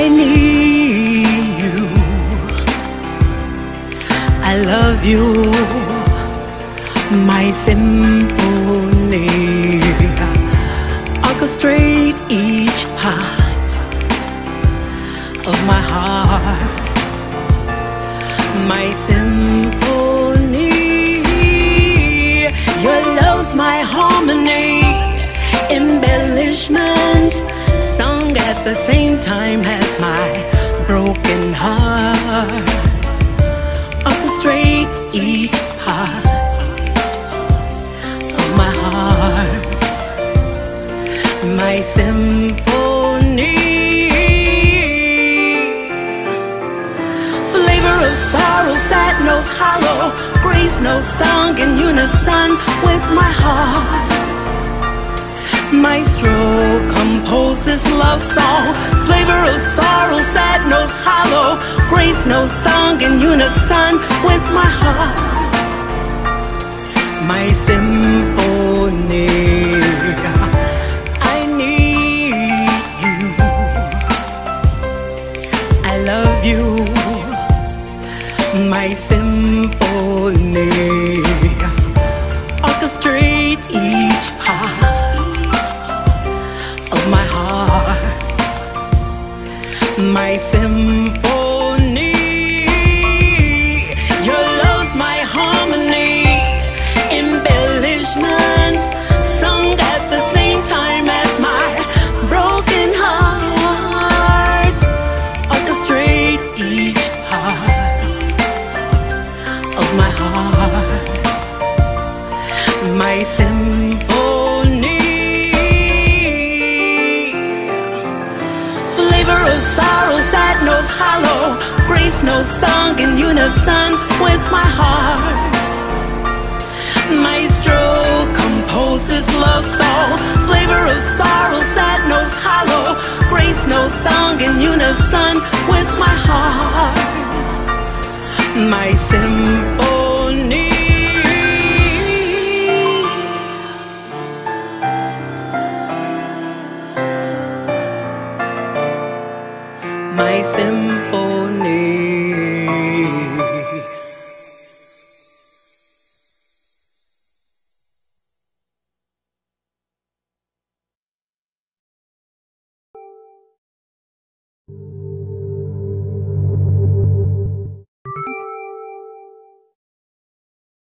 need you. I love you, my symphony. Orchestrate each part of my heart, my symphony. Your love's my harmony, embellishment, sung at the same time as my broken heart. Orchestrate each part of my heart, my symphony. Flavor of sorrow, sad notes hollow, grace notes sung in unison with my heart. Maestro composes love song, flavor of sorrow, sad notes hollow, grace notes sung in unison with my heart, my symphony. I need you, I love you, my symphony. Orchestrate each part of my heart, my symphony. Your love's my harmony, embellishment, sung at the same time as my broken heart. Orchestrate each part of my heart, my symphony. Flavor of sorrow, sad notes hollow, grace notes sung in unison with my heart. Maestro composes love song, flavor of sorrow, sad notes hollow, grace notes sung in unison with my heart, my symphony. My symphony.